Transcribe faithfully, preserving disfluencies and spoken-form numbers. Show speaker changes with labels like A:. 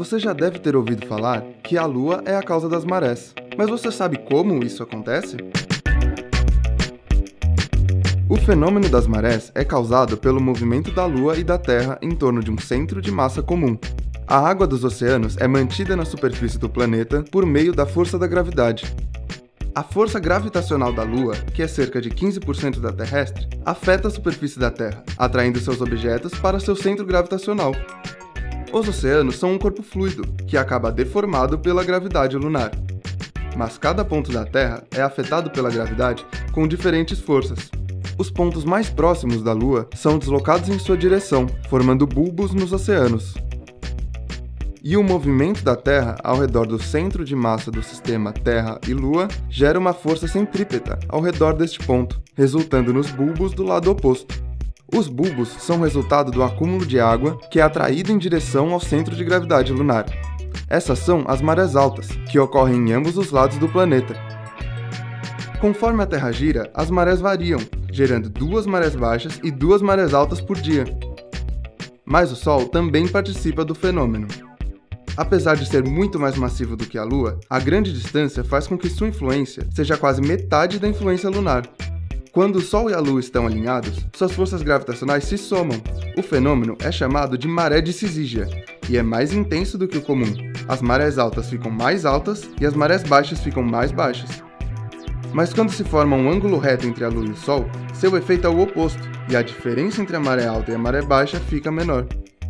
A: Você já deve ter ouvido falar que a Lua é a causa das marés, mas você sabe como isso acontece? O fenômeno das marés é causado pelo movimento da Lua e da Terra em torno de um centro de massa comum. A água dos oceanos é mantida na superfície do planeta por meio da força da gravidade. A força gravitacional da Lua, que é cerca de quinze por cento da terrestre, afeta a superfície da Terra, atraindo seus objetos para seu centro gravitacional. Os oceanos são um corpo fluido, que acaba deformado pela gravidade lunar. Mas cada ponto da Terra é afetado pela gravidade com diferentes forças. Os pontos mais próximos da Lua são deslocados em sua direção, formando bulbos nos oceanos. E o movimento da Terra ao redor do centro de massa do sistema Terra e Lua gera uma força centrípeta ao redor deste ponto, resultando nos bulbos do lado oposto. Os bulbos são resultado do acúmulo de água que é atraído em direção ao centro de gravidade lunar. Essas são as marés altas, que ocorrem em ambos os lados do planeta. Conforme a Terra gira, as marés variam, gerando duas marés baixas e duas marés altas por dia. Mas o Sol também participa do fenômeno. Apesar de ser muito mais massivo do que a Lua, a grande distância faz com que sua influência seja quase metade da influência lunar. Quando o Sol e a Lua estão alinhados, suas forças gravitacionais se somam. O fenômeno é chamado de maré de Cizígia, e é mais intenso do que o comum. As marés altas ficam mais altas e as marés baixas ficam mais baixas. Mas quando se forma um ângulo reto entre a Lua e o Sol, seu efeito é o oposto, e a diferença entre a maré alta e a maré baixa fica menor.